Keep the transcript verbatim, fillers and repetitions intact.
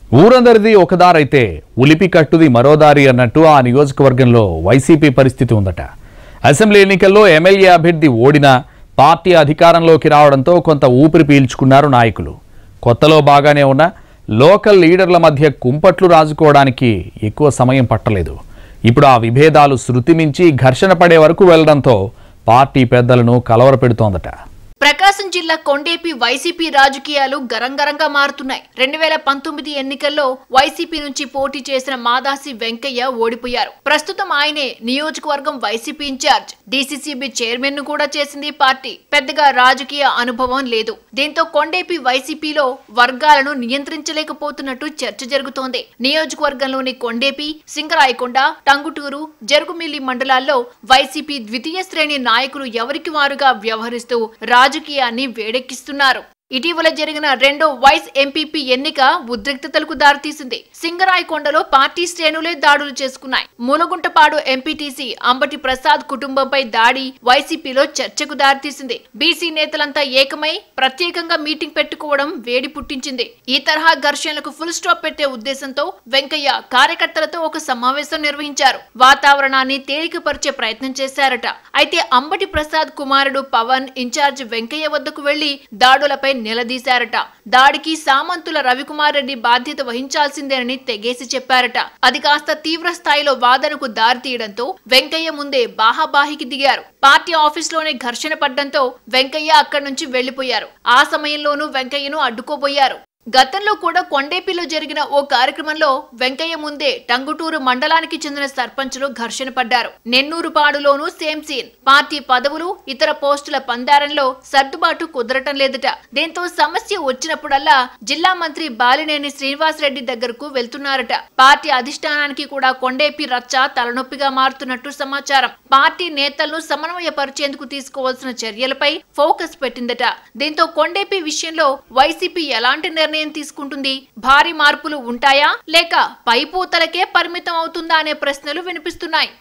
ఊరందరిది ఒకదారైతే ఉలిపి కట్టుది మరోదారి అన్నట్టు ఆ నియోజకవర్గంలో వైసీపీ పరిస్థితి ఉందట. అసెంబ్లీ ఎన్నికల్లో ఎమ్మెల్యే అభ్యర్థి ఓడినా పార్టీ అధికారంలోకి రావడంతో కొంత ఊపిరి పీల్చుకున్నారు నాయకులు. కొత్తలో బాగానే ఉన్న లోకల్ లీడర్ల మధ్య కుంపట్లు రాజుకోవడానికి ఎక్కువ సమయం పట్టలేదు. ఇప్పుడు ఆ విభేదాలు శృతి మించి ఘర్షణ పడే వరకు వెళ్లడంతో పార్టీ పెద్దలను కలవరపెడుతోందట. ప్రకాశం జిల్లా కొండేపి వైసీపీ రాజకీయాలు గరంగరంగా మారుతున్నాయి. రెండు వేల పంతొమ్మిది ఎన్నికల్లో వైసీపీ నుంచి పోటీ చేసిన మాదాసి వెంకయ్య ఓడిపోయారు. ప్రస్తుతం ఆయనే నియోజకవర్గం వైసీపీ ఇన్ఛార్జ్, డీసీసీబీ చైర్మన్ ను కూడా చేసింది పార్టీ. పెద్దగా రాజకీయ అనుభవం లేదు. దీంతో కొండేపి వైసీపీలో వర్గాలను నియంత్రించలేకపోతున్నట్టు చర్చ జరుగుతోంది. నియోజకవర్గంలోని కొండేపి, సింగరాయకొండ, టంగుటూరు, జరుగుమిల్లి మండలాల్లో వైసీపీ ద్వితీయ శ్రేణి నాయకులు ఎవరికి వారుగా వ్యవహరిస్తూ రాజకీయాన్ని వేడెక్కిస్తున్నారు. ఇటీవల జరిగిన రెండో వైస్ ఎంపీపీ ఎన్నిక ఉద్రిక్తతలకు దారితీసింది. సింగరాయకొండలో పార్టీ శ్రేణులే దాడులు చేసుకున్నాయి. మూలగుంటపాడు ఎంపీటీసీ అంబటి ప్రసాద్ కుటుంబంపై దాడి వైసీపీలో చర్చకు దారితీసింది. బీసీ నేతలంతా ఏకమై ప్రత్యేకంగా మీటింగ్ పెట్టుకోవడం వేడి పుట్టించింది. ఈ తరహా ఘర్షణలకు ఫుల్ స్టాప్ పెట్టే ఉద్దేశంతో వెంకయ్య కార్యకర్తలతో ఒక సమావేశం నిర్వహించారు. వాతావరణాన్ని తేలికపరిచే ప్రయత్నం చేశారట. అయితే అంబటి ప్రసాద్ కుమారుడు పవన్ ఇన్ఛార్జ్ వెంకయ్య వద్దకు వెళ్లి దాడులపై నిలదీశారట. దాడికి సామంతుల రవికుమార్ రెడ్డి బాధ్యత వహించాల్సిందేనని తెగేసి చెప్పారట. అది కాస్త తీవ్ర స్థాయిలో వాదనకు దారితీయడంతో వెంకయ్య ముందే బాహాబాహికి దిగారు. పార్టీ ఆఫీసులోనే ఘర్షణ పడ్డంతో వెంకయ్య అక్కడి నుంచి వెళ్లిపోయారు. ఆ సమయంలోనూ వెంకయ్యను అడ్డుకోబోయారు. గతంలో కూడా కొండేపిలో జరిగిన ఓ కార్యక్రమంలో వెంకయ్య ముందే టంగుటూరు మండలానికి చెందిన సర్పంచులు ఘర్షణ పడ్డారు. నెన్నూరుపాడులోనూ సేమ్ సీన్. పార్టీ పదవులు, ఇతర పోస్టుల పందారంలో సర్దుబాటు కుదరటం లేదట. దీంతో సమస్య వచ్చినప్పుడల్లా జిల్లా మంత్రి బాలినేని శ్రీనివాస్ రెడ్డి దగ్గరకు వెళ్తున్నారట. పార్టీ అధిష్టానానికి కూడా కొండేపి రచ్చ తలనొప్పిగా మారుతున్నట్టు సమాచారం. పార్టీ నేతలను సమన్వయపరిచేందుకు తీసుకోవాల్సిన చర్యలపై ఫోకస్ పెట్టిందట. దీంతో కొండేపి విషయంలో వైసీపీ ఎలాంటి నిర్ణయం తీసుకుంటుంది? భారీ మార్పులు ఉంటాయా లేక పైపోతలకే పరిమితం అవుతుందా అనే ప్రశ్నలు వినిపిస్తున్నాయి.